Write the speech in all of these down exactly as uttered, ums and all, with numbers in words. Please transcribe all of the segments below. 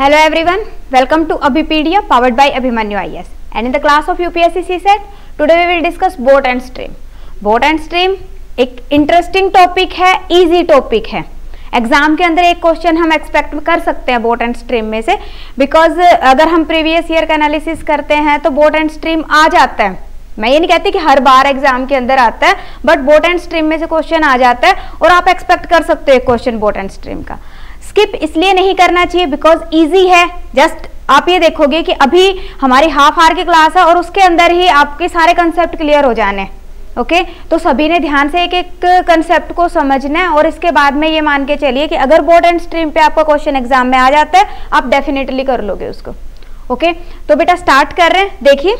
Hello everyone, welcome to Abhipedia powered by Abhimanyu I A S. And in the class of U P S C C SET, today we will discuss boat and stream. Boat and stream एक interesting topic है, easy topic है. Exam के अंदर एक question हम expect कर सकते हैं बोट एंड स्ट्रीम में से, बिकॉज अगर हम प्रीवियस ईयर का एनालिसिस करते हैं तो बोट एंड स्ट्रीम आ जाता है. मैं ये नहीं कहती कि हर बार एग्जाम के अंदर आता है, बट बोट एंड स्ट्रीम में से क्वेश्चन आ जाता है और आप एक्सपेक्ट कर सकते हो एक क्वेश्चन बोट एंड स्ट्रीम का. स्किप इसलिए नहीं करना चाहिए बिकॉज इजी है. जस्ट आप ये देखोगे कि अभी हमारी हाफ आवर की क्लास है और उसके अंदर ही आपके सारे कंसेप्ट क्लियर हो जाने. Okay okay? तो सभी ने ध्यान से एक एक कंसेप्ट को समझना है और इसके बाद में ये मान के चलिए कि अगर बोट एंड स्ट्रीम पे आपका क्वेश्चन एग्जाम में आ जाता है आप डेफिनेटली कर लोगे उसको. Okay okay? तो बेटा स्टार्ट कर रहे हैं. देखिए,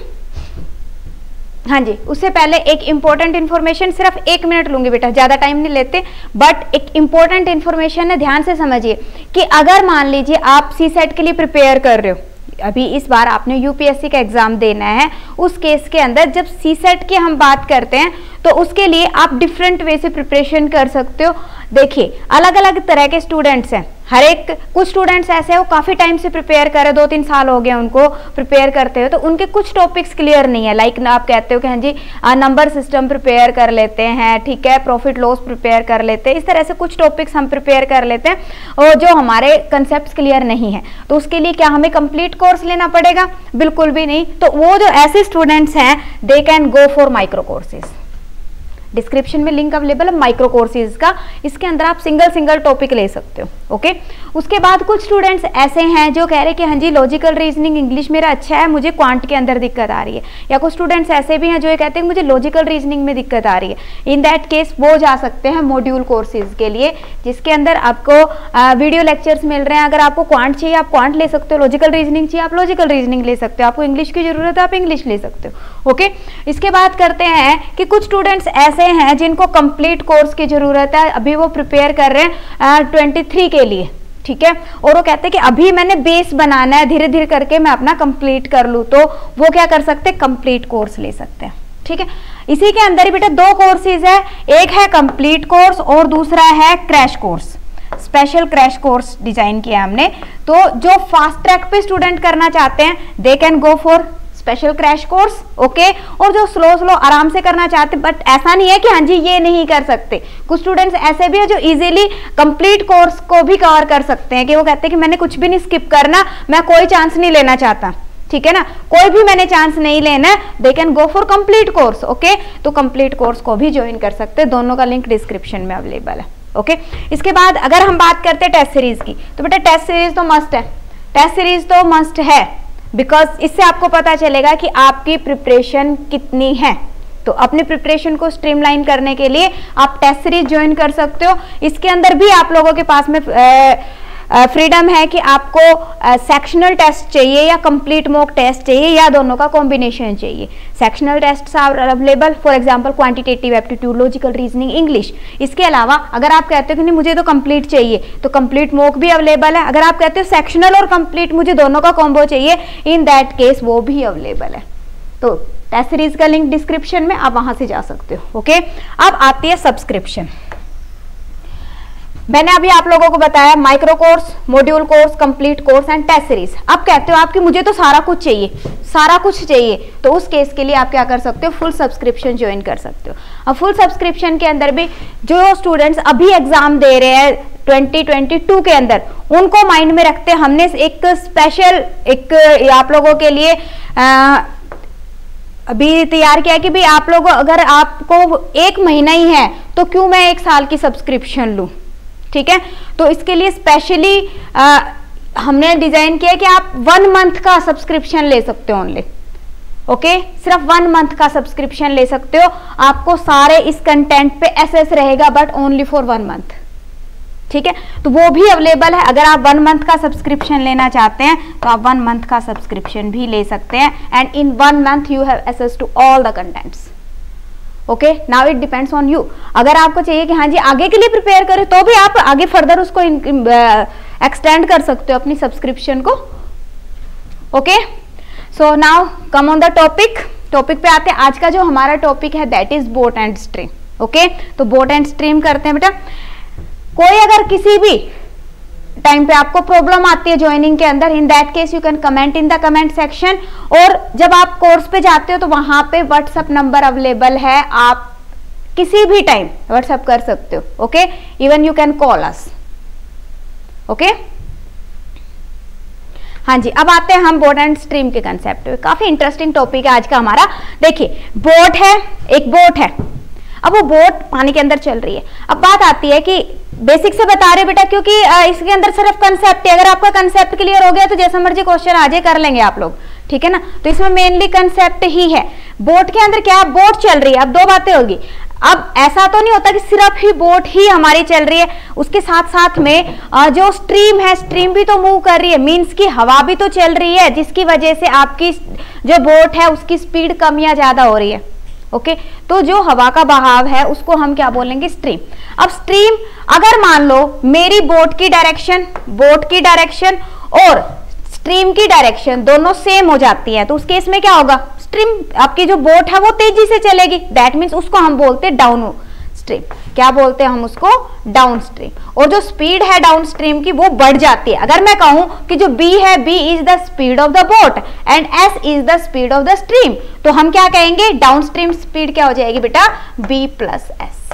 हाँ जी, उससे पहले एक इंपॉर्टेंट इन्फॉर्मेशन, सिर्फ एक मिनट लूंगी बेटा, ज्यादा टाइम नहीं लेते, बट एक इंपॉर्टेंट इन्फॉर्मेशन है, ध्यान से समझिए कि अगर मान लीजिए आप सी सेट के लिए प्रिपेयर कर रहे हो, अभी इस बार आपने यूपीएससी का एग्जाम देना है, उस केस के अंदर जब सी सेट की हम बात करते हैं तो उसके लिए आप डिफरेंट वे से प्रिपरेशन कर सकते हो. देखिए, अलग अलग तरह के स्टूडेंट्स हैं. हर एक, कुछ स्टूडेंट्स ऐसे हैं वो काफ़ी टाइम से प्रिपेयर कर रहे, दो तीन साल हो गए उनको प्रिपेयर करते हुए, तो उनके कुछ टॉपिक्स क्लियर नहीं है. लाइक आप कहते हो कि हाँ जी नंबर सिस्टम प्रिपेयर कर लेते हैं, ठीक है, प्रॉफिट लॉस प्रिपेयर कर लेते हैं, इस तरह से कुछ टॉपिक्स हम प्रिपेयर कर लेते हैं और जो हमारे कंसेप्ट क्लियर नहीं है. तो उसके लिए क्या हमें कंप्लीट कोर्स लेना पड़ेगा? बिल्कुल भी नहीं. तो वो जो ऐसे स्टूडेंट्स हैं they can go for micro courses. Description में लिंक अवेलेबल है माइक्रो कोर्सेज का, इसके अंदर आप सिंगल सिंगल टॉपिक ले सकते हो. ओके. उसके बाद कुछ स्टूडेंट्स ऐसे हैं जो कह रहे हैं कि हाँ जी लॉजिकल रीजनिंग इंग्लिश मेरा अच्छा है, मुझे क्वांट के अंदर दिक्कत आ रही है. या कुछ स्टूडेंट्स ऐसे भी हैं जो ये कहते हैं मुझे लॉजिकल रीजनिंग में दिक्कत आ रही है. इन दैट केस वो जा सकते हैं मॉड्यूल कोर्सेज के लिए, जिसके अंदर आपको वीडियो लेक्चर्स मिल रहे हैं. अगर आपको क्वांट चाहिए आप क्वांट ले सकते हो, लॉजिकल रीजनिंग चाहिए आप लॉजिकल रीजनिंग ले सकते हो, आपको इंग्लिश की जरूरत है आप इंग्लिश ले सकते हो. ओके. इसके बाद करते हैं कि कुछ स्टूडेंट्स ऐसे हैं जिनको कंप्लीट कोर्स की जरूरत है, अभी वो प्रिपेयर कर रहे हैं ट्वेंटी थ्री के लिए, ठीक है, और वो कहते हैं कि अभी मैंने बेस बनाना है, धीरे धीरे करके मैं अपना कंप्लीट कर लूं, तो वो क्या कर सकते हैं? कंप्लीट कोर्स ले सकते हैं. ठीक है. इसी के अंदर ही बेटा दो कोर्सेज है, एक है कंप्लीट कोर्स और दूसरा है crash course. Special crash course design किया हमने. तो जो फास्ट ट्रैक पे स्टूडेंट करना चाहते हैं they can go for special crash course. Okay. और जो स्लो स्लो आराम से करना चाहते, बट ऐसा नहीं है कि हाँ जी ये नहीं कर सकते. कुछ स्टूडेंट्स ऐसे भी है जो इजीली कंप्लीट कोर्स को भी कवर कर सकते हैं, कि वो कहते हैं कि मैंने कुछ भी नहीं स्किप करना, मैं कोई चांस नहीं लेना चाहता, ठीक है ना, कोई भी मैंने चांस नहीं लेना, they can go for complete course. Okay. तो कंप्लीट कोर्स को भी ज्वाइन कर सकते हैं, दोनों का लिंक डिस्क्रिप्शन में अवेलेबल है. ओके. इसके बाद अगर हम बात करते हैं टेस्ट सीरीज की, तो बेटा टेस्ट सीरीज तो मस्ट है. टेस्ट सीरीज तो मस्ट है बिकॉज इससे आपको पता चलेगा कि आपकी प्रिपरेशन कितनी है. तो अपनी प्रिपरेशन को स्ट्रीमलाइन करने के लिए आप टेस्ट सीरीज ज्वाइन कर सकते हो. इसके अंदर भी आप लोगों के पास में फ्रीडम है कि आपको सेक्शनल टेस्ट चाहिए या कंप्लीट मॉक टेस्ट चाहिए या दोनों का कॉम्बिनेशन चाहिए. Sectional test are available, for example quantitative aptitude, logical reasoning, English. इसके अलावा अगर आप कहते हो कि नहीं मुझे तो कंप्लीट चाहिए, तो कंप्लीट मॉक भी अवेलेबल है. अगर आप कहते हो सेक्शनल और कंप्लीट मुझे दोनों का कॉम्बो चाहिए, इन दैट केस वो भी अवेलेबल है. तो टेस्ट सीरीज का लिंक डिस्क्रिप्शन में, आप वहां से जा सकते हो. ओके. अब आती है सब्सक्रिप्शन. मैंने अभी आप लोगों को बताया micro course, module course, complete course and test series. अब कहते हो आपकी मुझे तो सारा कुछ चाहिए, सारा कुछ चाहिए, तो उस केस के लिए आप क्या कर सकते हो? फुल सब्सक्रिप्शन ज्वाइन कर सकते हो. अब फुल सब्सक्रिप्शन के अंदर भी जो स्टूडेंट्स अभी एग्जाम दे रहे हैं ट्वेंटी ट्वेंटी टू के अंदर, उनको माइंड में रखते हमने एक स्पेशल एक आप लोगों के लिए आ, अभी तैयार किया कि भाई आप लोग अगर आपको एक महीना ही है तो क्यों मैं एक साल की सब्सक्रिप्शन लूं. ठीक है. तो इसके लिए स्पेशली हमने डिजाइन किया कि आप वन मंथ का सब्सक्रिप्शन ले सकते हो ओनली. ओके. सिर्फ वन मंथ का सब्सक्रिप्शन ले सकते हो, आपको सारे इस कंटेंट पे एक्सेस रहेगा, but only for one month. ठीक है. तो वो भी अवेलेबल है. अगर आप वन मंथ का सब्सक्रिप्शन लेना चाहते हैं तो आप वन मंथ का सब्सक्रिप्शन भी ले सकते हैं, and in one month you have access to all the contents. Okay. Now it depends on you. अगर आपको चाहिए कि हाँ जी आगे के लिए प्रिपेयर करें, तो भी आप आगे फर्दर उसको एक्सटेंड कर सकते हो अपनी सब्सक्रिप्शन को. Okay. So now come on the topic. Topic पे आते हैं. आज का जो हमारा टॉपिक है that is boat and stream. Okay. तो बोट एंड स्ट्रीम करते हैं बेटा. कोई अगर किसी भी टाइम पे आपको प्रॉब्लम आती है ज्वाइनिंग के अंदर, in that case you can comment in the comment section. और जब आप कोर्स पे जाते हो तो वहां पे व्हाट्सएप नंबर अवेलेबल है, आप किसी भी टाइम व्हाट्सएप कर सकते हो। Okay, even you can call us. Okay, हाँ जी, अब आते हैं हम बोट एंड स्ट्रीम के कंसेप्ट पे। काफी इंटरेस्टिंग टॉपिक है आज का हमारा। देखिए, बोट है, एक बोट है, अब वो बोट पानी के अंदर चल रही है। अब बात आती है कि बेसिक से बता रहे बेटा, क्योंकि इसके अंदर सिर्फ कंसेप्ट है। अगर आपका कंसेप्ट क्लियर हो गया तो जैसा मर्जी क्वेश्चन आ जाए कर लेंगे आप लोग, ठीक है ना। तो इसमें मेनली कंसेप्ट ही है। बोट के अंदर क्या, बोट चल रही है। अब दो बातें होगी। अब ऐसा तो नहीं होता कि सिर्फ ही बोट ही हमारी चल रही है, उसके साथ साथ में जो स्ट्रीम है, स्ट्रीम भी तो मूव कर रही है, मींस की हवा भी तो चल रही है, जिसकी वजह से आपकी जो बोट है उसकी स्पीड कम या ज्यादा हो रही है। ओके, तो जो हवा का बहाव है उसको हम क्या बोलेंगे, स्ट्रीम। अब स्ट्रीम, अगर मान लो मेरी बोट की डायरेक्शन, बोट की डायरेक्शन और स्ट्रीम की डायरेक्शन दोनों सेम हो जाती है, तो उस केस में क्या होगा, स्ट्रीम, आपकी जो बोट है वो तेजी से चलेगी। दैट मीन्स उसको हम बोलते हैं डाउन स्ट्रीम। क्या बोलते हैं हम उसको, डाउन स्ट्रीम। और जो स्पीड है डाउन स्ट्रीम की वो बढ़ जाती है। अगर मैं कहूं कि जो b है, b is the speed of the boat and s is the speed of the stream, तो हम क्या कहेंगे, डाउन स्ट्रीम स्पीड क्या हो जाएगी बेटा, b प्लस एस।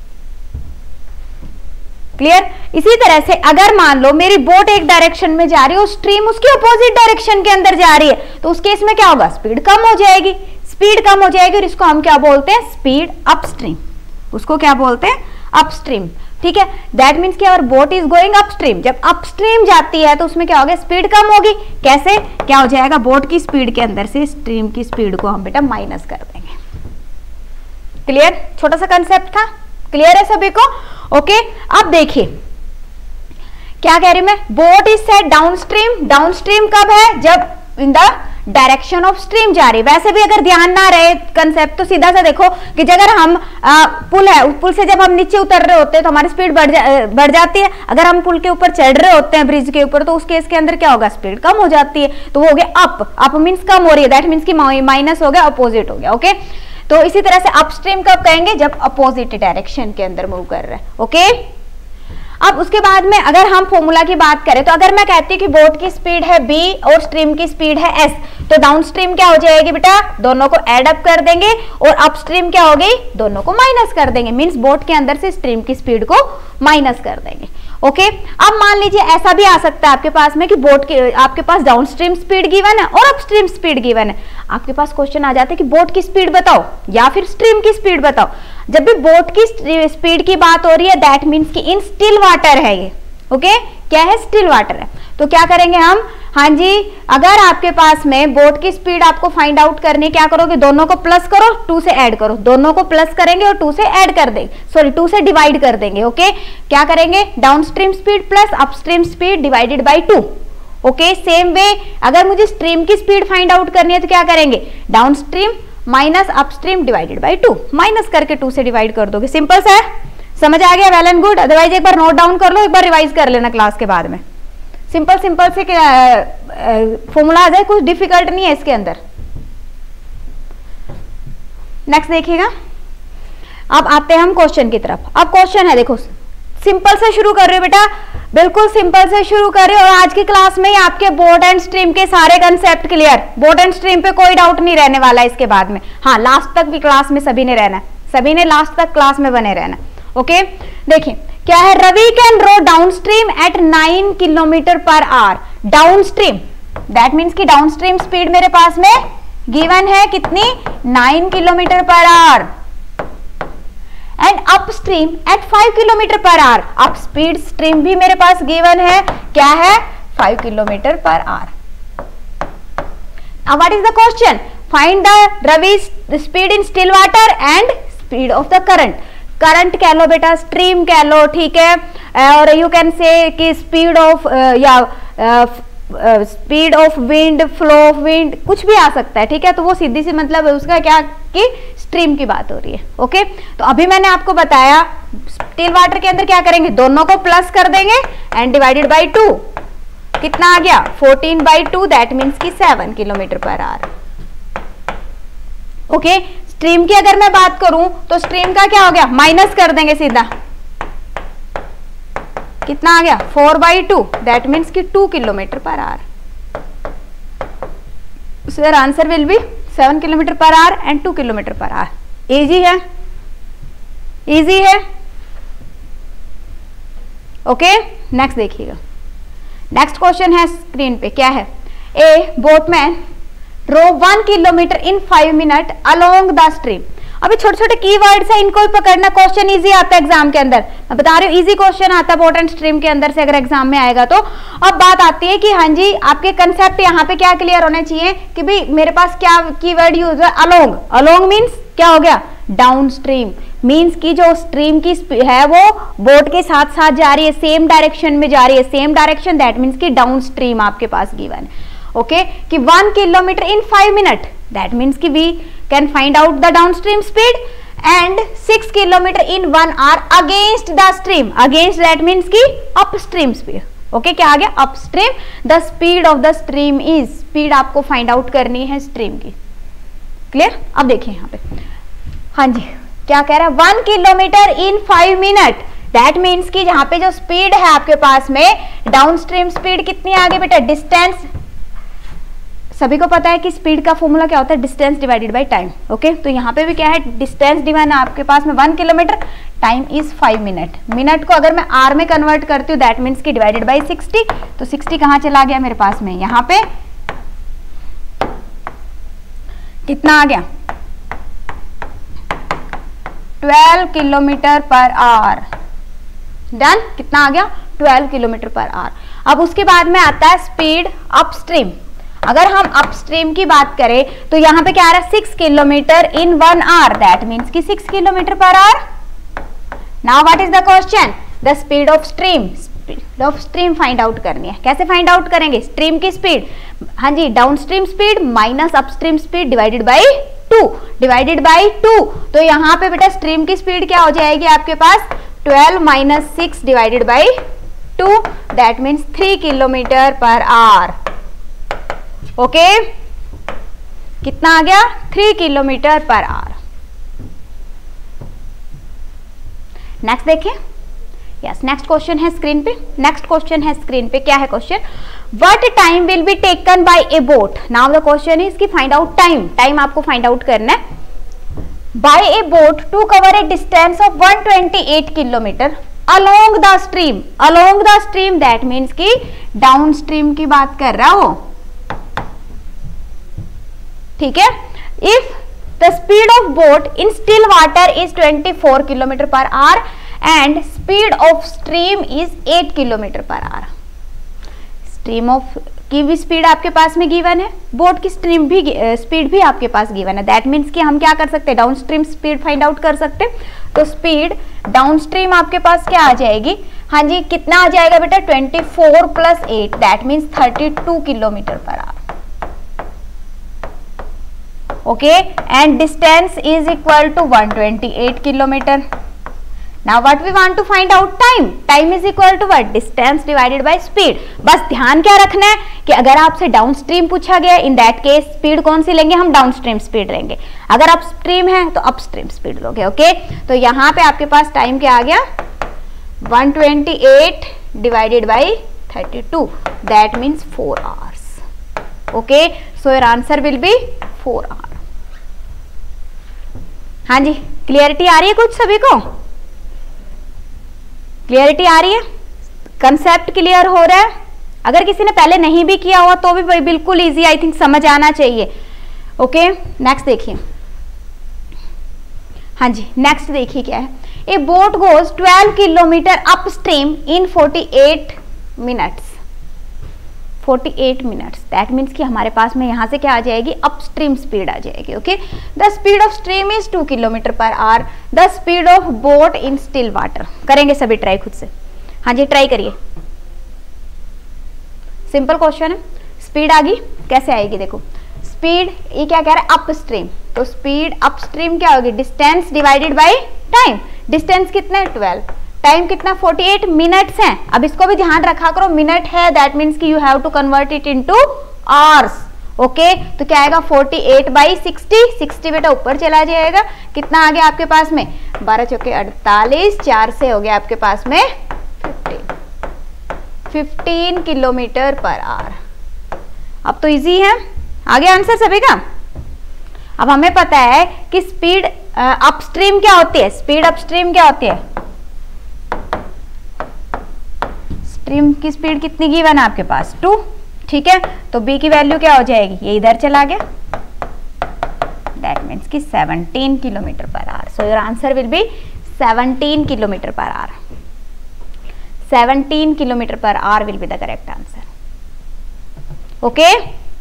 क्लियर। इसी तरह से अगर मान लो मेरी बोट एक डायरेक्शन में जा रही है और स्ट्रीम उसकी अपोजिट डायरेक्शन के अंदर जा रही है, तो उस केस में क्या होगा, स्पीड कम हो जाएगी। स्पीड कम हो जाएगी और इसको हम क्या बोलते हैं, स्पीड अपस्ट्रीम। उसको क्या बोलते हैं, अपस्ट्रीम। ठीक है, दैट मीन्स कि our boat is going upstream. जब अपस्ट्रीम जाती है तो उसमें क्या होगा, स्पीड कम होगी। कैसे, क्या हो जाएगा, बोट की स्पीड के अंदर से स्ट्रीम की स्पीड को हम बेटा माइनस कर देंगे। क्लियर, छोटा सा कंसेप्ट था, क्लियर है सभी को। ओके, अब देखिए क्या कह रही मैं, boat is set downstream. Downstream कब है, जब in the direction of stream जा रही। वैसे भी अगर ध्यान ना रहे कंसेप्ट तो सीधा सा देखो कि अगर हम आ, पुल है, उस पुल से जब हम नीचे उतर रहे होते हैं तो हमारी स्पीड बढ़ जा, बढ़ जाती है। अगर हम पुल के ऊपर चढ़ रहे होते हैं, ब्रिज के ऊपर, तो उस केस के अंदर क्या होगा, स्पीड कम हो जाती है। तो वो हो गया अप, अप मीन्स कम हो रही है, दैट मीन्स की माइनस हो गया, अपोजिट हो गया। ओके, तो इसी तरह से अपस्ट्रीम कब कहेंगे, जब अपोजिट डायरेक्शन के अंदर मूव कर रहे हैं। ओके, अब उसके बाद में अगर हम फॉर्मूला की बात करें तो अगर मैं कहती हूँ कि बोट की स्पीड है b और स्ट्रीम की स्पीड है s, तो डाउन स्ट्रीम क्या हो जाएगी बेटा, दोनों को एड अप कर देंगे, और अपस्ट्रीम क्या हो गई, दोनों को माइनस कर देंगे। मींस बोट के अंदर से स्ट्रीम की स्पीड को माइनस कर देंगे। ओके, अब मान लीजिए ऐसा भी आ सकता है आपके पास में कि बोट के, आपके पास डाउन स्ट्रीम स्पीड गिवन है और अपस्ट्रीम स्पीड गिवन है। आपके पास क्वेश्चन आ जाता है कि बोट की स्पीड बताओ या फिर स्ट्रीम की स्पीड बताओ। जब भी बोट की स्पीड की बात हो रही है, दैट मीन्स कि इन स्टिल वाटर है ये। ओके, क्या है, स्टिल वाटर है। तो क्या करेंगे हम, हाँ जी, अगर आपके पास में बोट की स्पीड आपको फाइंड आउट करनी, क्या करोगे, दोनों को प्लस करो, टू से ऐड करो, दोनों को प्लस करेंगे और टू से ऐड कर देंगे, सॉरी टू से डिवाइड कर देंगे। ओके, क्या करेंगे, down stream speed plus upstream speed divided by two. Okay, same way अगर मुझे स्ट्रीम की स्पीड फाइंड आउट करनी है तो क्या करेंगे, downstream minus upstream divided by two, minus करके टू से डिवाइड कर दोगे। सिंपल सा है, समझ आ गया, वेल एंड गुड। अदरवाइज एक बार नोट डाउन कर लो, एक बार रिवाइज कर लेना क्लास के बाद में। सिंपल सिंपल से फॉर्मूला आ जाए, कुछ डिफिकल्ट नहीं है इसके अंदर। नेक्स्ट देखिएगा, अब आते हैं हम क्वेश्चन की तरफ। अब क्वेश्चन है, देखो सिंपल से शुरू कर रहे हो बेटा, बिल्कुल सिंपल से शुरू कर रहे हो, और आज की क्लास में आपके बोट एंड स्ट्रीम के सारे concept clear. Boat and stream पे कोई डाउट नहीं रहने वाला इसके बाद में। हाँ, लास्ट तक भी क्लास में सभी ने रहना है, सभी ने लास्ट तक क्लास में बने रहना। ओके, देखिए क्या है, Ravi can row down stream at nine kilometre per hour. Downstream that means की डाउन स्ट्रीम स्पीड मेरे पास में गिवन है कितनी, nine kilometre per hour, and upstream at five kilometre per hour. Up speed stream भी मेरे पास given है, क्या है, five kilometre per hour. Now what is the question? Find the Ravi's speed in still water and speed of the current. Current कह लो बेटा, stream कह लो, ठीक है, और यू कैन से कि स्पीड ऑफ या speed of wind, flow of wind, कुछ भी आ सकता है। ठीक है, तो वो सीधी सी मतलब उसका क्या कि स्ट्रीम की बात हो रही है। ओके, तो अभी मैंने आपको बताया स्टिल वाटर के अंदर क्या करेंगे, दोनों को प्लस कर देंगे एंड डिवाइडेड बाई टू, कितना आ गया, fourteen by two, that means की seven kilometre per hour. Okay, stream की अगर मैं बात करूं तो स्ट्रीम का क्या हो गया, माइनस कर देंगे सीधा, कितना आ गया four by two, that means की two kilometre per hour. So your answer will be seven kilometre per hour and two kilometre per hour. Easy है, इजी है। ओके, नेक्स्ट देखिएगा। नेक्स्ट क्वेश्चन है स्क्रीन पे, क्या है? A boatman row one kilometre in five minute along the stream. अभी छोटे छोटे कीवर्ड्स है, इनको भी पकड़ना, क्वेश्चन इजी आता है एग्जाम के अंदर। मैं बता रही हूँ इजी क्वेश्चन आता है बोट एंड स्ट्रीम के अंदर से अगर एग्जाम में आएगा तो। अब बात आती है कि हाँ जी आपके कंसेप्ट यहाँ पे क्या क्लियर होने चाहिए कि भाई मेरे पास क्या कीवर्ड यूज है, अलोंग। अलोंग मीन्स क्या हो गया? Down stream. मीन्स की जो स्ट्रीम की है वो बोट के साथ साथ जा रही है, सेम डायरेक्शन में जा रही है, सेम डायरेक्शन, दैट मीन्स की डाउन स्ट्रीम आपके पास गिवन है। Okay okay? कि one kilometre in five minute, that means की we can find out the downstream speed, and six kilometre in one hour against the stream. Against that means की upstream speed. Okay, क्या आ गया? Upstream. The speed of the stream is, speed आपको find out करनी है stream की। Clear? अब देखिए यहाँ पे, हाँ जी क्या कह रहा है? One kilometre in five minute, that means की जहां पे जो स्पीड है आपके पास में डाउनस्ट्रीम स्पीड कितनी आगे बेटा? डिस्टेंस। सभी को पता है कि स्पीड का फॉर्मूला क्या होता है? Distance divided by time. Okay, तो यहाँ पे भी क्या है? डिस्टेंस डिवाइड आपके पास में one kilometre, time is five minute. Minute को अगर मैं आर में कन्वर्ट करती हूँ दैट मीन्स की डिवाइडेड बाय सिक्सटी। तो सिक्सटी कहाँ चला गया मेरे पास में? यहाँ पे कितना आ गया? Twelve kilometre per hour. Done. कितना आ गया? Twelve kilometre per hour. अब उसके बाद में आता है स्पीड अपस्ट्रीम। अगर हम अपस्ट्रीम की बात करें तो यहां पे क्या आ रहा है? Six kilometre in one hour, that means की six kilometre per hour. Now what is the question? The speed of stream. Speed of stream find out करनी है। कैसे फाइंड आउट करेंगे? स्ट्रीम की स्पीड, हाँ जी, downstream speed minus upstream speed divided by two, divided by two. तो यहाँ पे बेटा स्ट्रीम की स्पीड क्या हो जाएगी आपके पास? Twelve minus six divided by two, that means three kilometre per hour. Okay, कितना आ गया? Three kilometre per hour. Next देखिए। यस, नेक्स्ट क्वेश्चन है स्क्रीन पे। नेक्स्ट क्वेश्चन है स्क्रीन पे, क्या है question? What time will be taken by a boat. Now the question is कि फाइंड आउट टाइम। टाइम आपको फाइंड आउट करना है। By a boat to cover a distance of one twenty eight kilometre along the stream. Along the stream that means की downstream की बात कर रहा हो। ठीक है। If the speed of boat in still water is twenty four kilometre per hour and speed of stream is eight kilometre per hour. Stream of की भी स्पीड आपके पास में गिवन है, बोट की स्ट्रीम भी स्पीड भी आपके पास गिवन है। दैट मीन्स कि हम क्या कर सकते हैं? Down stream speed find out कर सकते हैं। तो स्पीड डाउन स्ट्रीम आपके पास क्या आ जाएगी? हाँ जी, कितना आ जाएगा बेटा? Twenty four plus eight, that means thirty two kilometre per hour. Okay, and distance is equal to one twenty eight kilometre. Now what we want to find out time. Time is equal to what? Distance divided by speed. बस ध्यान क्या रखना है कि अगर आपसे down stream पूछा गया, इन दैट केस स्पीड कौन सी लेंगे? हम डाउन स्ट्रीम स्पीड लेंगे। अगर अप स्ट्रीम है तो अप स्ट्रीम स्पीड लोगे। ओके, तो यहाँ पे आपके पास टाइम क्या आ गया? One twenty eight divided by thirty two, that means four hours. Okay, so your answer will be four hour. हाँ जी, क्लियरिटी आ रही है कुछ सभी को? क्लियरिटी आ रही है? कंसेप्ट क्लियर हो रहा है? अगर किसी ने पहले नहीं भी किया हुआ तो भी बिल्कुल इजी, आई थिंक समझ आना चाहिए। ओके, नेक्स्ट देखिए। हाँ जी, नेक्स्ट देखिए क्या है? A boat goes twelve kilometre up stream in forty eight minutes. Forty eight minutes, that means कि हमारे पास में यहाँ से क्या आ जाएगी? अपस्ट्रीम स्पीड आ जाएगी। Okay, the speed of stream is two kilometre per hour. The speed of boat in still water. करेंगे सभी ट्राई खुद से। हाँ जी, ट्राई करिए। सिंपल क्वेश्चन है। स्पीड आ गई, कैसे आएगी? देखो, स्पीड ये क्या कह रहा है? अपस्ट्रीम। तो स्पीड अपस्ट्रीम क्या होगी? Distance divided by time. Distance कितना है? ट्वेल्व। टाइम कितना? फोर्टी एट मिनट्स है। अब इसको भी ध्यान रखा करो, मिनट है दैट मीन्स कि you have to convert it into hours. Okay, तो क्या आएगा? Forty eight by sixty. Sixty बेटा ऊपर चला जाएगा। कितना आ गया आपके पास में? बारह चौके अड़तालीस, चार से हो गया आपके पास में fifty. Fifteen kilometre per hour. अब तो इजी है, आगे आंसर सभी का। अब हमें पता है कि स्पीड अपस्ट्रीम क्या होती है, स्पीड अपस्ट्रीम क्या होती है, स्ट्रीम की स्पीड कितनी गिवन है आपके पास, टू। ठीक है, तो बी की वैल्यू क्या हो जाएगी, ये इधर चला गया, दैट मीन्स कि seventeen kilometre per hour. So your answer will be seventeen kilometre per hour. Seventeen kilometre per hour will be the correct answer. Okay,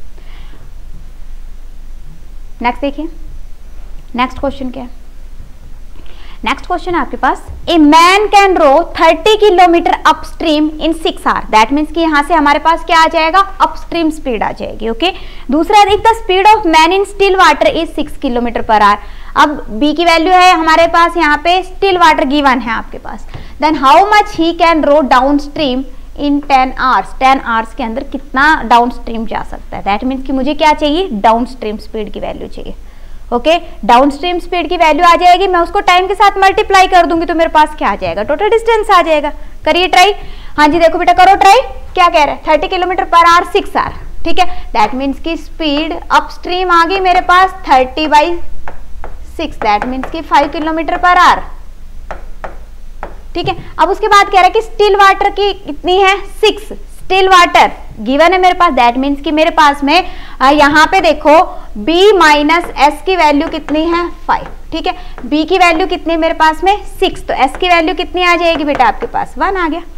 next देखिए, नेक्स्ट क्वेश्चन क्या है। नेक्स्ट क्वेश्चन है आपके पास, a man can row thirty kilometre upstream in six hour. That means कि यहां से हमारे पास क्या आ जाएगा, अपस्ट्रीम स्पीड आ जाएगी। ओके, दूसरा, if the speed of man in still water is six kilometre per hour. अब बी की वैल्यू है हमारे पास यहाँ पे, स्टिल वाटर गिवन है आपके पास। Then how much he can row down stream in ten hours. Ten hours के अंदर कितना डाउन स्ट्रीम जा सकता है। दैट मीन्स कि मुझे क्या चाहिए, डाउन स्ट्रीम स्पीड की वैल्यू चाहिए। ओके, डाउन स्ट्रीम स्पीड की वैल्यू आ जाएगी, मैं उसको टाइम के साथ मल्टीप्लाई कर दूंगी तो मेरे पास क्या आ जाएगा, टोटल डिस्टेंस आ जाएगा। करिए ट्राई। हाँ जी, देखो बेटा करो ट्राई। क्या कह रहे हैं, thirty kilometre per hour six hour. ठीक है, दैट मीन्स की स्पीड अपस्ट्रीम आ गई मेरे पास thirty by six, that means की फाइव किलोमीटर पर आवर। ठीक है, अब उसके बाद कह रहा है कि स्टिल वाटर की कितनी है, सिक्स। स्टिल वाटर गिवन है मेरे पास, दैट मीन्स कि मेरे पास में यहाँ पे देखो b माइनस एस की वैल्यू कितनी है, फाइव। ठीक है, b की वैल्यू कितनी है मेरे पास में, सिक्स, तो s की वैल्यू कितनी आ जाएगी बेटा आपके पास, वन आ गया।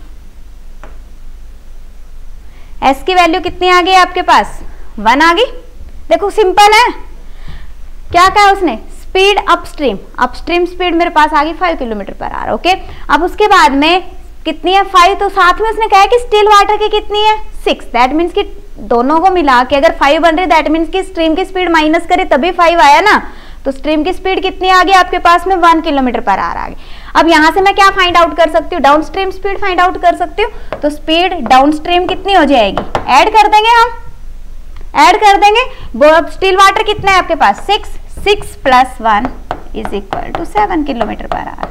s की वैल्यू कितनी आ गई आपके पास, वन आ गई। देखो सिंपल है, क्या कहा उसने, स्पीड अपस्ट्रीम, अपस्ट्रीम स्पीड मेरे पास आ गई five kilometre per hour. Okay, अब उसके बाद में कितनी है, फाइव, तो साथ में उसने कहा कि स्टिल वाटर की कितनी है, सिक्स। दैट मीन्स कि दोनों को मिला के अगर फाइव बन रही, दैट मीन्स कि स्ट्रीम की स्पीड माइनस करे तभी फाइव आया ना, तो स्ट्रीम की स्पीड कितनी आ गई आपके पास में, वन किलोमीटर पर आवर आ गई। अब यहां से मैं क्या फाइंड आउट कर सकती हूँ, down stream speed find out कर सकती हूँ। तो स्पीड डाउन स्ट्रीम कितनी हो जाएगी, ऐड कर देंगे हम, ऐड कर देंगे। स्टिल वाटर कितना है आपके पास, six, six plus one is equal to seven kilometre per hour.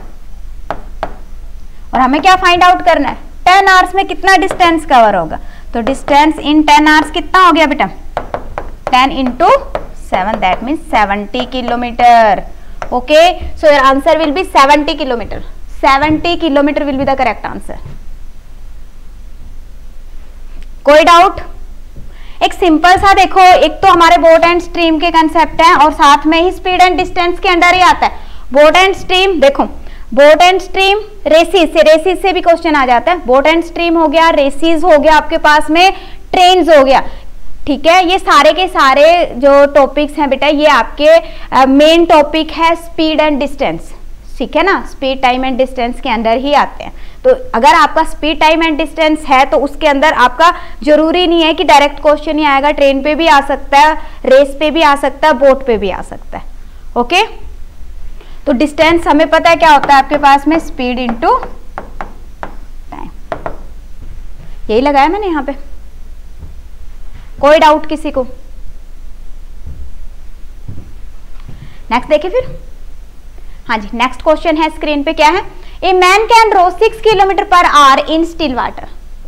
और हमें क्या फाइंड आउट करना है, टेन आवर्स में कितना डिस्टेंस कवर होगा। तो डिस्टेंस इन टेन आवर्स कितना हो गया बेटा, ten into seven, that means seventy kilometre. Okay, so your answer will be seventy kilometre. Seventy kilometre will be the correct answer. कोई डाउट। एक सिंपल सा देखो, एक तो हमारे बोट एंड स्ट्रीम के कंसेप्ट है और साथ में ही स्पीड एंड डिस्टेंस के अंडर ही आता है। बोट एंड स्ट्रीम देखो, बोट एंड स्ट्रीम, रेसिस से, रेसिस से भी क्वेश्चन आ जाता है। बोट एंड स्ट्रीम हो गया, रेसिस हो गया आपके पास में, ट्रेन्स हो गया। ठीक है, ये सारे के सारे जो टॉपिक्स हैं बेटा, ये आपके मेन टॉपिक है स्पीड एंड डिस्टेंस। ठीक है ना, स्पीड, टाइम एंड डिस्टेंस के अंदर ही आते हैं। तो अगर आपका स्पीड, टाइम एंड डिस्टेंस है तो उसके अंदर आपका जरूरी नहीं है कि डायरेक्ट क्वेश्चन ही आएगा, ट्रेन पे भी आ सकता है, रेस पे भी आ सकता है, बोट पे भी आ सकता है। ओके, तो डिस्टेंस हमें पता है क्या होता है आपके पास में, स्पीड इंटू टाइम। यही लगाया मैंने यहां पे। कोई डाउट किसी को? नेक्स्ट देखिए फिर। हाँ जी, नेक्स्ट क्वेश्चन है स्क्रीन पे, क्या है, a man can row six kilometre per hour in still water.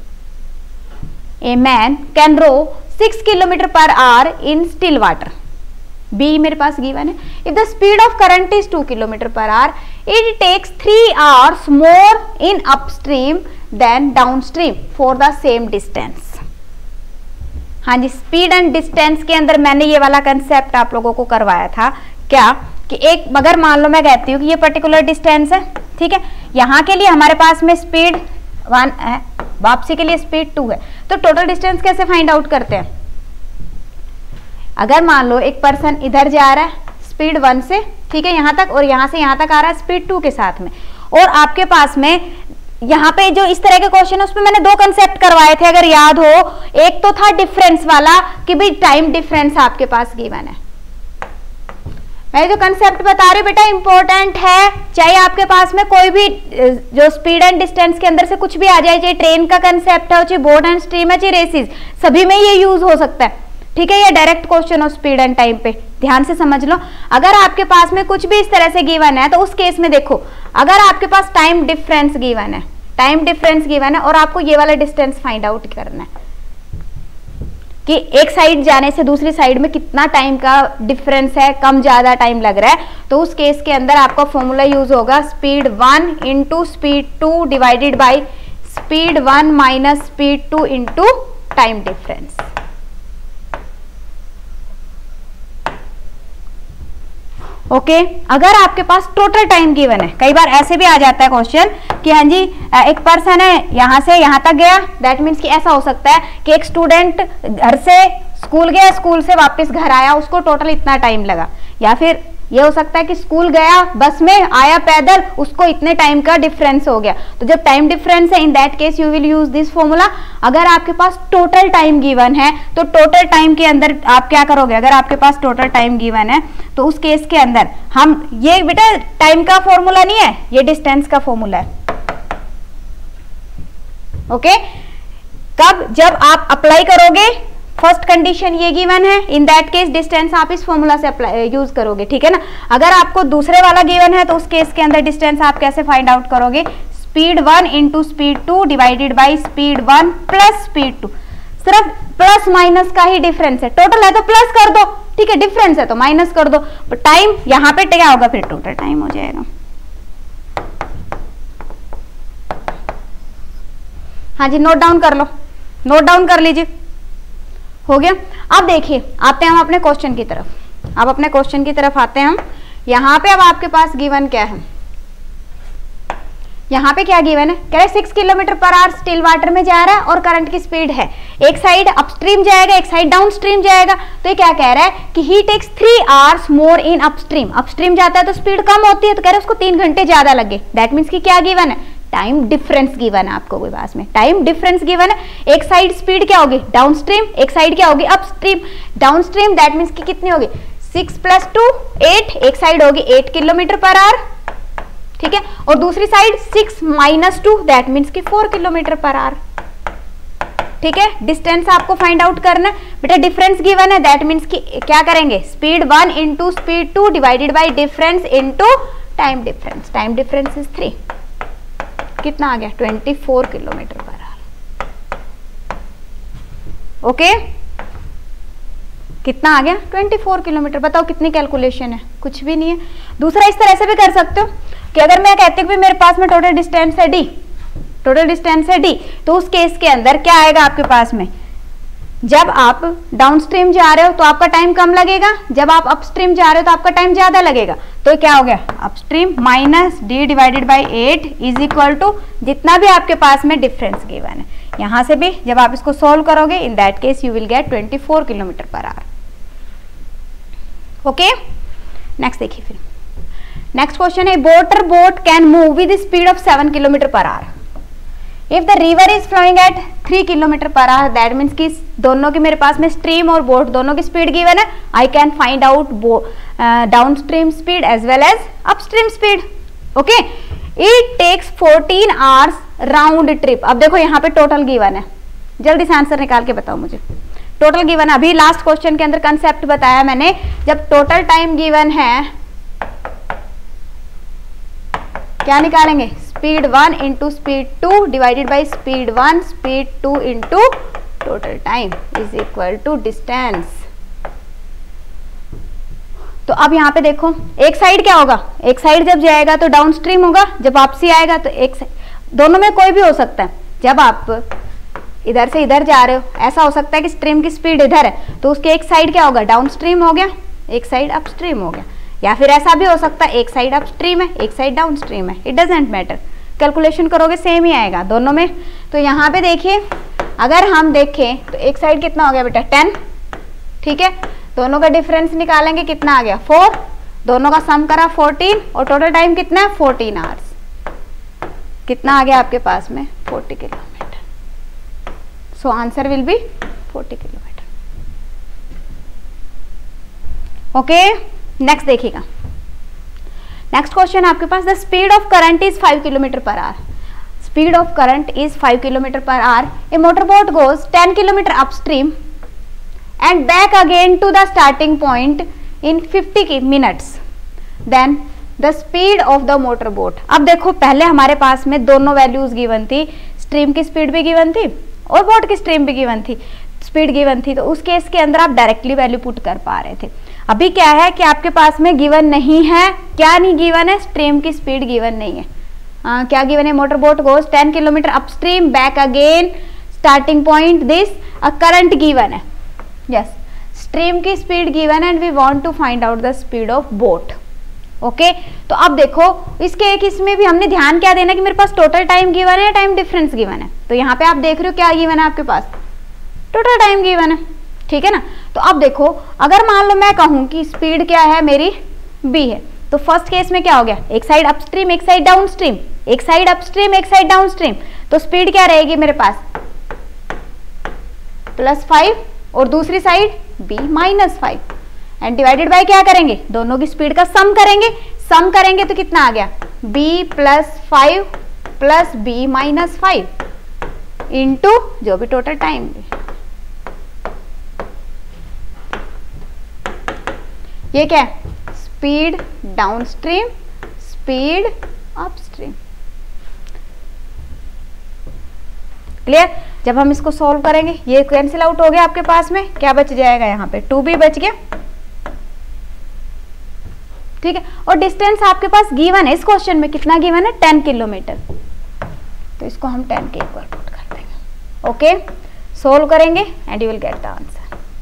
A man can row six kilometre per hour in still water. B मेरे पास गिवन है, if the speed of current is two kilometre per hour, it takes three hours more in upstream than downstream for the same distance. हाँ जी, speed and distance के अंदर मैंने ये वाला कंसेप्ट आप लोगों को करवाया था, क्या कि एक, मगर मान लो मैं कहती हूँ कि ये पर्टिकुलर डिस्टेंस है, ठीक है, यहाँ के लिए हमारे पास में स्पीड वन है, वापसी के लिए स्पीड टू है, तो टोटल डिस्टेंस कैसे फाइंड आउट करते हैं। अगर मान लो एक पर्सन इधर जा रहा है स्पीड वन से, ठीक है, यहाँ तक, और यहाँ से यहाँ तक आ रहा है स्पीड टू के साथ में, और आपके पास में यहाँ पे जो इस तरह के क्वेश्चन है उसमें मैंने दो कंसेप्ट करवाए थे अगर याद हो। एक तो था डिफरेंस वाला कि भाई टाइम डिफरेंस आपके पास गिवन है। मैं जो कंसेप्ट बता रही हूँ बेटा इंपॉर्टेंट है, चाहे आपके पास में कोई भी जो स्पीड एंड डिस्टेंस के अंदर से कुछ भी आ जाए, चाहे ट्रेन का कंसेप्ट है, चाहे बोट एंड स्ट्रीम है, चाहे रेसिस, सभी में ये यूज हो सकता है। ठीक है, ये डायरेक्ट क्वेश्चन हो स्पीड एंड टाइम पे, ध्यान से समझ लो। अगर आपके पास में कुछ भी इस तरह से गिवन है तो उस केस में देखो, अगर आपके पास टाइम डिफरेंस गिवन है, टाइम डिफरेंस गिवन है और आपको ये वाला डिस्टेंस फाइंड आउट करना है कि एक साइड जाने से दूसरी साइड में कितना टाइम का डिफरेंस है, कम ज्यादा टाइम लग रहा है। तो उस केस के अंदर आपका फॉर्मूला यूज होगा speed one into speed two divided by speed one minus speed two into time difference. Okay okay, अगर आपके पास टोटल टाइम गिवन है, कई बार ऐसे भी आ जाता है क्वेश्चन कि हाँ जी एक पर्सन है यहां से यहां तक गया, दैट मीन्स कि ऐसा हो सकता है कि एक स्टूडेंट घर से स्कूल गया, स्कूल से वापस घर आया, उसको टोटल इतना टाइम लगा। या फिर ये हो सकता है कि स्कूल गया बस में, आया पैदल, उसको इतने टाइम का डिफरेंस हो गया। तो जब टाइम डिफरेंस है, in that case you will use this formula. अगर आपके पास टोटल टाइम गिवन है तो टोटल टाइम के अंदर आप क्या करोगे, अगर आपके पास टोटल टाइम गिवन है तो उस केस के अंदर हम, ये बेटा टाइम का फॉर्मूला नहीं है, ये डिस्टेंस का फॉर्मूला है। ओके, कब, जब आप अप्लाई करोगे, फर्स्ट कंडीशन ये गिवन है, इन दैट केस डिस्टेंस आप इस फॉर्मूला से अप्लाई यूज करोगे, ठीक है ना। अगर आपको दूसरे वाला गिवन है तो उस केस के अंदर डिस्टेंस आप कैसे फाइंड आउट करोगे, speed one into speed two divided by speed one plus speed two. सिर्फ प्लस माइनस का ही डिफरेंस है, टोटल है तो प्लस कर दो, ठीक है, डिफरेंस है तो माइनस कर दो। टाइम यहाँ पे क्या होगा, फिर टोटल टाइम हो जाएगा। हाँ जी, नोट डाउन कर लो, नोट डाउन कर लीजिए, हो गया। अब देखिए, आते हैं हम अपने क्वेश्चन की तरफ। अब अपने क्वेश्चन की तरफ आते हैं हम। यहाँ पे अब आपके पास गिवन क्या है, यहाँ पे क्या गिवन है, कह रहे six kilometre per hour still water में जा रहा है और करंट की स्पीड है, एक साइड अपस्ट्रीम जाएगा एक साइड डाउनस्ट्रीम जाएगा। तो ये क्या कह रहा है कि he takes three hours more in upstream. Upstream जाता है तो स्पीड कम होती है, तो कह रहे हैं उसको तीन घंटे ज्यादा लगे। दैट मीन्स कि क्या गिवन है, टाइम डिफरेंस गिवन है आपको कोई पास में, टाइम डिफरेंस गिवन है। एक साइड स्पीड क्या होगी, डाउनस्ट्रीम, एक साइड क्या होगी, अपस्ट्रीम। डाउनस्ट्रीम दैट मीन्स कि कितनी होगी, सिक्स प्लस टू एट, एक साइड होगी एट किलोमीटर पर आवर, ठीक है, और दूसरी side six minus two that means कि फोर किलोमीटर पर आवर, ठीक है। डिस्टेंस आपको फाइंड आउट करना है बेटा, डिफरेंस गिवन है, दैट मीन्स कि क्या करेंगे, speed one into speed two divided by difference into time difference. Time difference is three, कितना आ गया, twenty four kilometre per hour. Okay, कितना आ गया, ट्वेंटी फोर किलोमीटर। बताओ कितनी कैलकुलेशन है, कुछ भी नहीं है। दूसरा इस तरह से भी कर सकते हो कि अगर मैं कहती हूँ मेरे पास में टोटल डिस्टेंस है डी, टोटल डिस्टेंस है डी, तो उस केस के अंदर क्या आएगा आपके पास में, जब आप डाउनस्ट्रीम जा रहे हो तो आपका टाइम कम लगेगा, जब आप अपस्ट्रीम जा रहे हो तो आपका टाइम ज्यादा लगेगा। तो क्या हो गया, upstream minus d divided by eight is equal to जितना भी आपके पास में डिफरेंस गिवन है। यहां से भी जब आप इसको सोल्व करोगे, in that case you will get twenty four kilometre per hour. Okay, next देखिए, फिर नेक्स्ट क्वेश्चन है, motor boat can move with speed of seven kilometre per hour if the river is flowing at three kilometre per hour. That means कि दोनों की मेरे पास में stream और बोट दोनों की स्पीड गिवन है। I can find out down stream speed as well as upstream speed. Okay, it takes fourteen hours round trip. अब देखो यहाँ पे टोटल गिवन है, जल्दी से आंसर निकाल के बताओ मुझे। टोटल गिवन, अभी लास्ट क्वेश्चन के अंदर कंसेप्ट बताया मैंने, जब टोटल टाइम गिवन है क्या निकालेंगे, speed one into speed two divided by speed one speed two into total time is equal to distance. तो अब यहाँ पे देखो, एक साइड क्या होगा, एक साइड जब जाएगा तो डाउनस्ट्रीम होगा, जब वापसी आएगा तो एक साइड, दोनों में कोई भी हो सकता है। जब आप इधर से इधर जा रहे हो, ऐसा हो सकता है कि स्ट्रीम की स्पीड इधर है तो उसके एक साइड क्या होगा, डाउनस्ट्रीम हो गया, एक साइड अपस्ट्रीम हो गया। या फिर ऐसा भी हो सकता है एक साइड अपस्ट्रीम है एक साइड डाउनस्ट्रीम है, इट डजंट मैटर, कैलकुलेशन करोगे सेम ही आएगा दोनों में। तो यहाँ पे देखिए, अगर हम देखें तो एक साइड कितना हो गया बेटा, टेन, ठीक है, दोनों का डिफरेंस निकालेंगे, कितना आ गया, फोर, दोनों का सम करा फोर्टीन, और टोटल टाइम कितना है, फोर्टीन आवर्स। कितना आ गया आपके पास में, forty kilometre. So answer will be forty kilometre. Okay, next देखिएगा, नेक्स्ट क्वेश्चन आपके पास, the speed of current is five kilometre per hour. Speed of current is five kilometre per hour. A motor boat goes ten kilometre upstream and back again to the starting point in fifty minutes. Then the speed of the motor boat. अब देखो पहले हमारे पास में दोनों values given थी, stream की speed भी गिवन थी और बोट की स्ट्रीम भी गिवन थी, स्पीड गिवन थी, तो उस केस के अंदर आप डायरेक्टली वैल्यू पुट कर पा रहे थे। अभी क्या है कि आपके पास में गिवन नहीं है, क्या नहीं गिवन है, स्ट्रीम की स्पीड गिवन नहीं है। आ, क्या गिवन है, motor boat goes ten kilometre upstream back again starting point this, uh current given है, यस, स्ट्रीम की speed given and we want to find out the speed of boat. Okay okay, तो अब देखो इसके एक इसमें भी हमने ध्यान क्या देना कि मेरे पास टोटल टाइम गिवन है या टाइम डिफरेंस गिवन है। तो यहाँ पे आप देख रहे हो क्या गिवन है आपके पास, टोटल टाइम गिवन है, ठीक है ना। तो अब देखो अगर मान लो मैं कहूँ कि स्पीड क्या है मेरी b है, तो फर्स्ट केस में क्या हो गया, एक साइड अपस्ट्रीम एक साइड डाउनस्ट्रीम, एक साइड अपस्ट्रीम एक साइड डाउनस्ट्रीम, तो स्पीड क्या रहेगी मेरे पास प्लस फाइव और दूसरी side b minus five, and divided by क्या करेंगे, दोनों की स्पीड का सम करेंगे, सम करेंगे तो कितना आ गया b plus five plus b minus five into जो भी टोटल टाइम। ये क्या है, speed downstream speed upstream. Clear. जब हम इसको सॉल्व करेंगे ये कैंसिल आउट हो गया, आपके पास में क्या बच जाएगा, यहाँ पे टू बी बच गया, ठीक है। और डिस्टेंस आपके पास गिवन है, इस क्वेश्चन में कितना गिवन है, टेन किलोमीटर, तो इसको हम टेन के इक्वल पुट कर देंगे। ओके, सोल्व करेंगे and you will get the answer.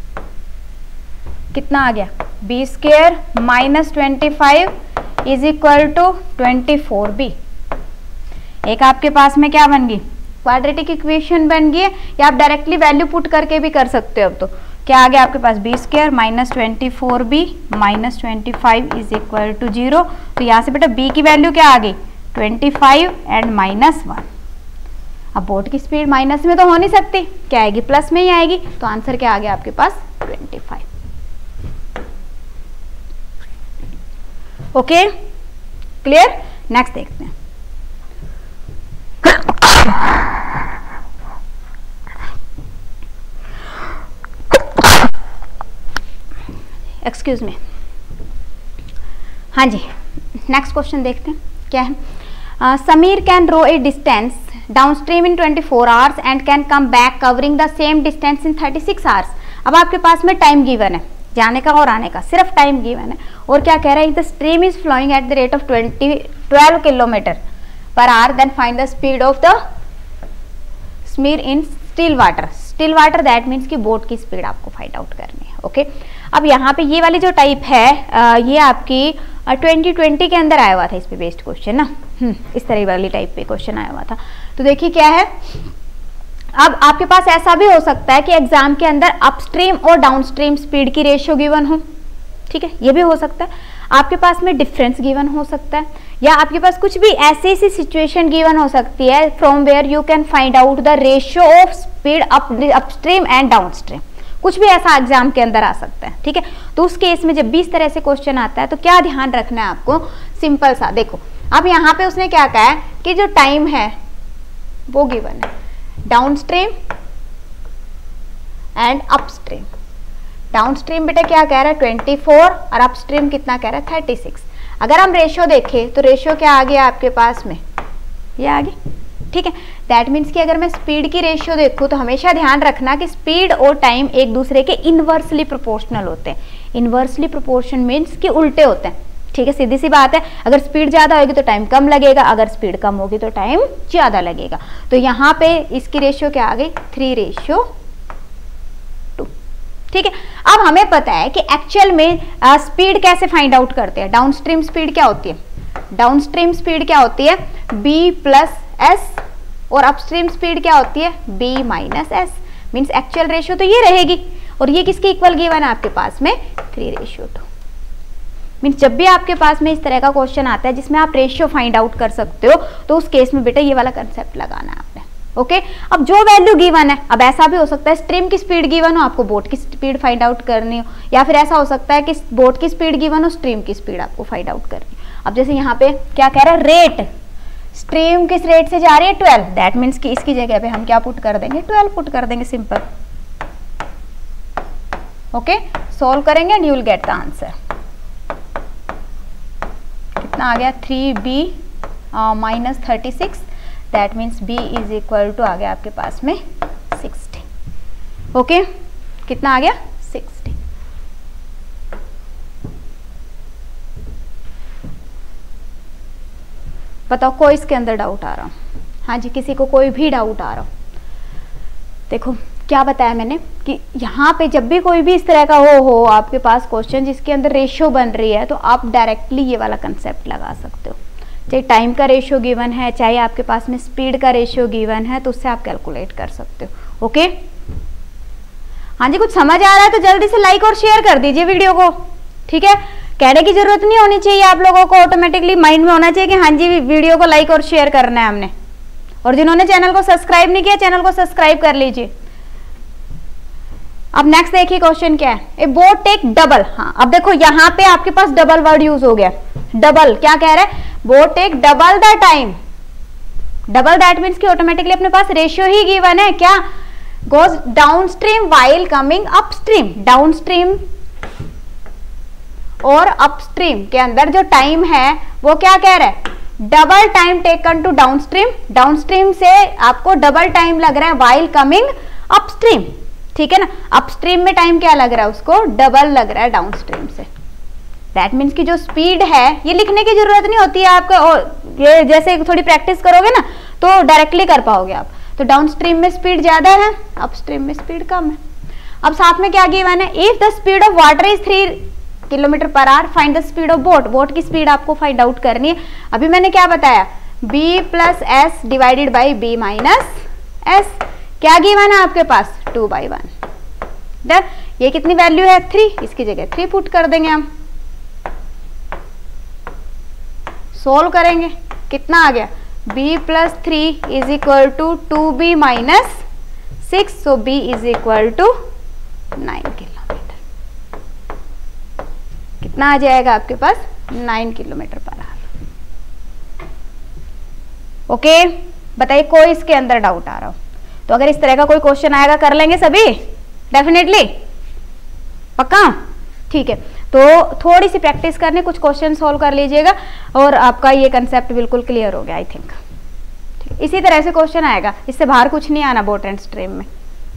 कितना आ गया, b square minus twenty five is equal to twenty four b. एक आपके पास में क्या बन गई, क्वाड्रेटिक इक्वेशन बन गई है, या आप डायरेक्टली वैल्यू पुट करके भी कर सकते हो। अब तो क्या आ गया आपके पास, b square minus twenty four b minus twenty five is equal to zero. तो यहाँ से बेटा बी की वैल्यू क्या आ गई, twenty five and minus one. अब बोट की स्पीड माइनस में तो हो नहीं सकती, क्या आएगी, प्लस में ही आएगी, तो आंसर क्या आ गया आपके पास twenty five. Okay clear. Next देखते हैं। एक्सक्यूज मी, हाँ जी, नेक्स्ट क्वेश्चन देखते हैं क्या है। uh, Sameer can row a distance downstream in twenty four hours and can come back covering the same distance in thirty six hours. अब आपके पास में टाइम गिवन है, जाने का और आने का, सिर्फ टाइम गिवन है, और क्या कह रहा है, the stream is flowing at the rate of twenty twelve kilometre per hour, then find the speed of the steamer in still water. Still water that means कि बोट की स्पीड आपको find out करनी है। Okay okay? अब यहाँ पे ये वाली जो टाइप है आ, ये आपकी ट्वेंटी ट्वेंटी के अंदर आया हुआ था, इस पे बेस्ड क्वेश्चन ना, हम्म इस तरह वाली टाइप पे क्वेश्चन आया हुआ था। तो देखिए क्या है, अब आपके पास ऐसा भी हो सकता है कि एग्जाम के अंदर अपस्ट्रीम और डाउनस्ट्रीम स्पीड की रेशियो गिवन हो, ठीक है, ये भी हो सकता है। आपके पास में डिफरेंस गिवन हो सकता है, या आपके पास कुछ भी ऐसी ऐसी सिचुएशन गिवन हो सकती है from where you can find out the ratio of speed up upstream and downstream, कुछ भी ऐसा एग्जाम के अंदर आ सकता है, ठीक है। तो उस केस में जब भी इस तरह से क्वेश्चन आता है तो क्या ध्यान रखना है आपको, सिंपल सा देखो, अब यहाँ पे उसने क्या कहा है कि जो टाइम है वो गिवन है डाउनस्ट्रीम एंड अपस्ट्रीम। डाउनस्ट्रीम बेटा क्या कह रहा है ट्वेंटी फोर और अपस्ट्रीम कितना कह रहा है थर्टी सिक्स। अगर हम रेशियो देखें तो रेशियो क्या आ गया आपके पास में, ये आ गई, ठीक है। दैट मीन्स कि अगर मैं स्पीड की रेशियो देखूं तो हमेशा ध्यान रखना कि स्पीड और टाइम एक दूसरे के इनवर्सली प्रोपोर्शनल होते हैं। इनवर्सली प्रोपोर्शन मीन्स कि उल्टे होते हैं, ठीक है, सीधी सी बात है। अगर स्पीड ज्यादा होगी तो टाइम कम लगेगा, अगर स्पीड कम होगी तो टाइम ज्यादा लगेगा। तो यहाँ पे इसकी रेशियो क्या आ गई, थ्री रेशियो टू, ठीक है। अब हमें पता है कि एक्चुअल में स्पीड कैसे फाइंड आउट करते हैं। डाउनस्ट्रीम स्पीड क्या होती है, डाउनस्ट्रीम स्पीड क्या होती है, बी प्लस एस, और अपस्ट्रीम स्पीड क्या होती है, B minus S. Means actual ratio तो ये रहेगी, और ये किसके इक्वल गिवन है आपके पास में, थ्री रेशियो टू। मीन्स जब भी आपके पास में इस तरह का क्वेश्चन आता है जिसमें आप रेशियो फाइंड आउट कर सकते हो, तो उस केस में बेटा ये वाला कंसेप्ट लगाना है आपने। ओके, अब जो वैल्यू गिवन है, अब ऐसा भी हो सकता है स्ट्रीम की स्पीड गिवन हो, आपको बोट की स्पीड फाइंड आउट करनी हो, या फिर ऐसा हो सकता है कि बोट की स्पीड गिवन हो, स्ट्रीम की स्पीड आपको फाइंड आउट करनी हो। अब जैसे यहाँ पे क्या कह रहा है, रेट, स्ट्रीम किस रेट से जा रही है, ट्वेल्व, दैट मीन्स कि इसकी जगह पे हम क्या पुट कर देंगे, ट्वेल्व पुट कर देंगे, सिंपल। ओके, सोल्व करेंगे and you will get the answer. कितना आ गया, three B minus thirty six, that means B is equal to आ गया आपके पास में सिक्सटी। ओके, कितना आ गया, सिक्सटी। बताओ कोई इसके अंदर डाउट आ रहा हो? हाँ जी, किसी को कोई भी डाउट आ रहा हो? देखो क्या बताया मैंने कि यहाँ पे जब भी कोई भी इस तरह का हो हो आपके पास क्वेश्चन जिसके अंदर रेशियो बन रही है, तो आप डायरेक्टली ये वाला कंसेप्ट लगा सकते हो। चाहे टाइम का रेशियो गिवन है, चाहे आपके पास में स्पीड का रेशियो गिवन है, तो उससे आप कैलकुलेट कर सकते हो। ओके, हाँ जी, कुछ समझ आ रहा है तो जल्दी से लाइक और शेयर कर दीजिए वीडियो को। ठीक है, कहने की जरूरत नहीं होनी चाहिए, आप लोगों को ऑटोमेटिकली माइंड में होना चाहिए कि हाँ जी वीडियो को लाइक और शेयर करना है हमने। और जिन्होंने चैनल को सब्सक्राइब नहीं किया, चैनल को सब्सक्राइब कर लीजिए। अब नेक्स्ट देखिए क्वेश्चन क्या है, ए बोट टेक डबल। हाँ, अब देखो यहाँ पे आपके पास डबल वर्ड यूज हो गया। डबल क्या कह रहा है, boat take double the time. Double that means कि ऑटोमेटिकली अपने पास रेशियो ही गिवन है। क्या, goes downstream while coming upstream. Downstream और अपस्ट्रीम के अंदर जो टाइम है वो क्या कह रहा है, double time taken to downstream. Downstream से आपको डबल टाइम लग रहा है वाइल कमिंग अपस्ट्रीम। ठीक है ना, अपस्ट्रीम में टाइम क्या लग रहा है, उसको डबल लग रहा है डाउनस्ट्रीम से। दैट मीन्स की जो स्पीड है, ये लिखने की जरूरत नहीं होती है आपको, और ये जैसे थोड़ी प्रैक्टिस करोगे ना तो डायरेक्टली कर पाओगे आप। तो डाउनस्ट्रीम में स्पीड ज्यादा है, अपस्ट्रीम में स्पीड कम है। अब साथ में क्या गिवन है, if the speed of water is three kilometre per hour, find the speed of boat. Boat की स्पीड आपको फाइंड आउट करनी है। अभी मैंने क्या बताया, b plus S divided by B minus S. क्या गिवन है आपके पास, टू बाई वन। डन, ये कितनी वैल्यू है, थ्री, इसकी जगह थ्री पुट कर देंगे हम। सोल्व करेंगे, कितना आ गया, b plus three is equal to two B minus six, so b is equal to nine kilometre. कितना आ जाएगा आपके पास, nine kilometre per hour. Okay, बताइए कोई इसके अंदर डाउट आ रहा हो तो अगर इस तरह का कोई क्वेश्चन आएगा कर लेंगे सभी, डेफिनेटली, पक्का। ठीक है, तो थोड़ी सी प्रैक्टिस करने, कुछ क्वेश्चन सॉल्व कर लीजिएगा और आपका ये कंसेप्ट बिल्कुल क्लियर हो गया आई थिंक। इसी तरह से क्वेश्चन आएगा, इससे बाहर कुछ नहीं आना बोट एंड स्ट्रीम में।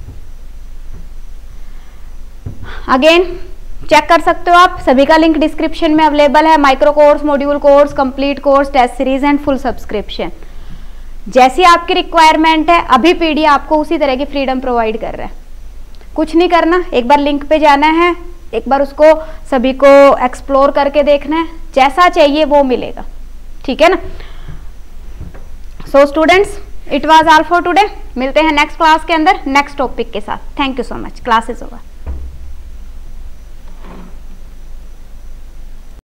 अगेन चेक कर सकते हो आप, सभी का लिंक डिस्क्रिप्शन में अवेलेबल है। Micro course, module course, complete course, test series and full subscription. जैसी आपकी रिक्वायरमेंट है, अभी पीडी आपको उसी तरह की फ्रीडम प्रोवाइड कर रहा है। कुछ नहीं करना, एक बार लिंक पे जाना है, एक बार उसको सभी को एक्सप्लोर करके देखना है, जैसा चाहिए वो मिलेगा। ठीक है ना। So students, it was all for today. मिलते हैं नेक्स्ट क्लास के अंदर नेक्स्ट टॉपिक के साथ। Thank you so much. Class is over.